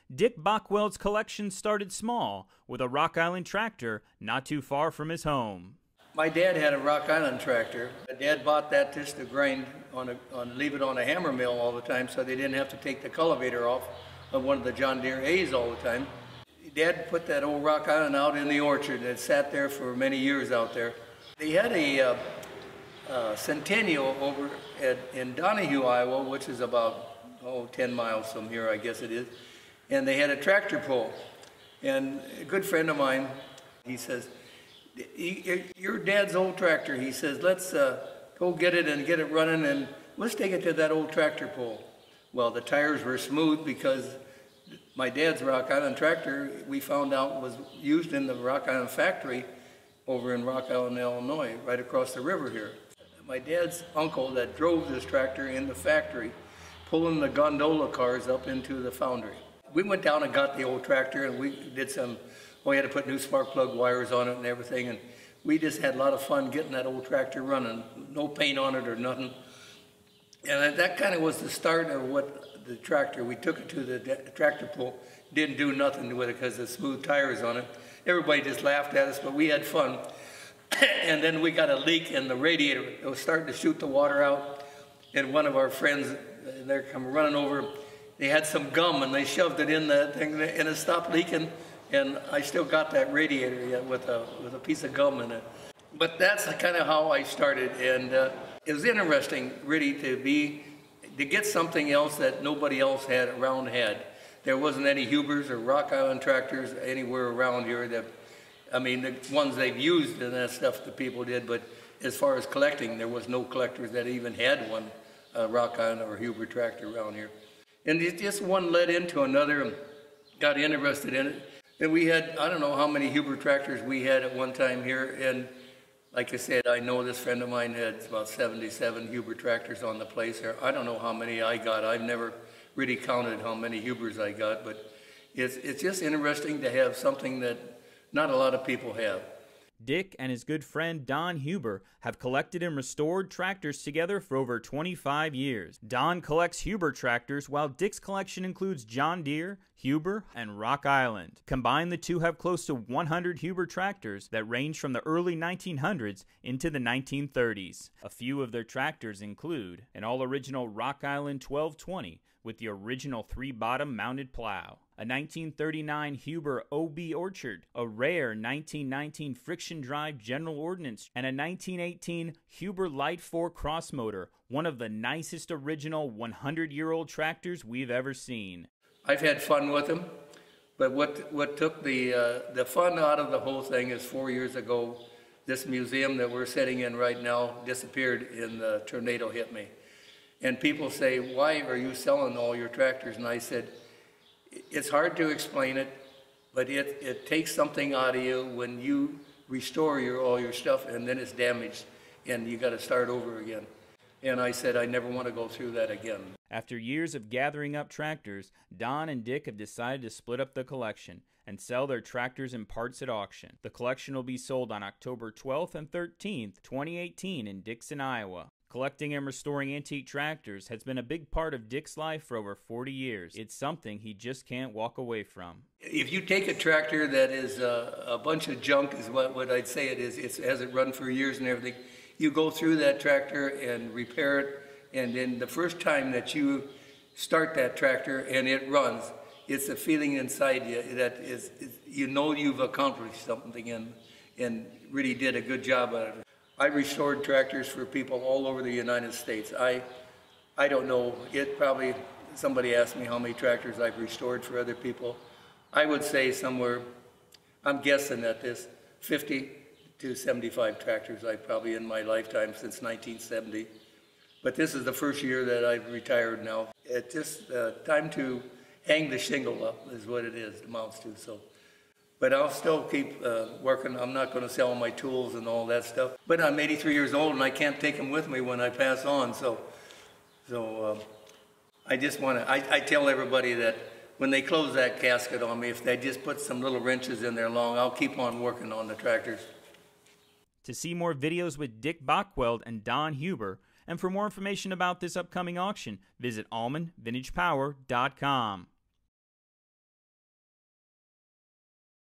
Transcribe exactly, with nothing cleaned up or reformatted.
Dick Bockwell's collection started small, with a Rock Island tractor not too far from his home. My dad had a Rock Island tractor. My dad bought that just to grind on a, on, leave it on a hammer mill all the time, so they didn't have to take the cultivator off of one of the John Deere A's all the time. Dad put that old Rock Island out in the orchard. It sat there for many years out there. They had a uh, uh, Centennial over at, in Donahue, Iowa, which is about oh, ten miles from here, I guess it is. And they had a tractor pull. And a good friend of mine, he says, your dad's old tractor, he says, let's uh, go get it and get it running and let's take it to that old tractor pull. Well, the tires were smooth because my dad's Rock Island tractor, we found out, was used in the Rock Island factory over in Rock Island, Illinois, right across the river here. My dad's uncle that drove this tractor in the factory, pulling the gondola cars up into the foundry. We went down and got the old tractor and we did some, well, we had to put new spark plug wires on it and everything, and we just had a lot of fun getting that old tractor running. No paint on it or nothing. And that kind of was the start of what the tractor, we took it to the tractor pull, didn't do nothing with it because of the smooth tires on it. Everybody just laughed at us, but we had fun. And then we got a leak in the radiator. It was starting to shoot the water out, and one of our friends, they're coming running over, they had some gum and they shoved it in the thing and it stopped leaking. And I still got that radiator yet with a, with a piece of gum in it. But that's kind of how I started, and uh, it was interesting really to be, to get something else that nobody else had around had. There wasn't any Hubers or Rock Island tractors anywhere around here that, I mean, the ones they've used and that stuff the people did, but as far as collecting, there was no collectors that even had one uh, Rock Island or Huber tractor around here. And it just one led into another and got interested in it. And we had, I don't know how many Huber tractors we had at one time here, and like I said, I know this friend of mine had about seventy-seven Huber tractors on the place here. I don't know how many I got. I've never really counted how many Hubers I got, but it's, it's just interesting to have something that not a lot of people have. Dick and his good friend Don Huber have collected and restored tractors together for over twenty-five years. Don collects Huber tractors, while Dick's collection includes John Deere, Huber, and Rock Island. Combined, the two have close to one hundred Huber tractors that range from the early nineteen hundreds into the nineteen thirties. A few of their tractors include an all-original Rock Island twelve twenty with the original three-bottom mounted plow, a nineteen thirty-nine Huber O B Orchard, a rare nineteen nineteen friction drive general ordnance, and a nineteen eighteen Huber Light four cross motor, one of the nicest original one hundred year old tractors we've ever seen. I've had fun with them, but what, what took the, uh, the fun out of the whole thing is four years ago, this museum that we're sitting in right now disappeared and the tornado hit me. And people say, why are you selling all your tractors? And I said, it's hard to explain it, but it, it takes something out of you when you restore your, all your stuff and then it's damaged and you got to start over again. And I said, I never want to go through that again. After years of gathering up tractors, Don and Dick have decided to split up the collection and sell their tractors and parts at auction. The collection will be sold on October twelfth and thirteenth, twenty eighteen in Dixon, Iowa. Collecting and restoring antique tractors has been a big part of Dick's life for over forty years. It's something he just can't walk away from. If you take a tractor that is a, a bunch of junk, is what, what I'd say it is, it hasn't run for years and everything, you go through that tractor and repair it, and then the first time that you start that tractor and it runs, it's a feeling inside you that is, is you know you've accomplished something and, and really did a good job at it. I restored tractors for people all over the United States. I, I don't know, it probably, somebody asked me how many tractors I've restored for other people. I would say somewhere, I'm guessing at this, fifty to seventy-five tractors I've probably in my lifetime since nineteen seventy. But this is the first year that I've retired now. It's just uh, time to hang the shingle up is what it is, amounts to. So. But I'll still keep uh, working. I'm not going to sell my tools and all that stuff. But I'm eighty-three years old and I can't take them with me when I pass on. So, so uh, I just want to, I, I tell everybody that when they close that casket on me, if they just put some little wrenches in there long, I'll keep on working on the tractors. To see more videos with Dick Bockwell and Don Huber, and for more information about this upcoming auction, visit Allman Vintage Power dot com.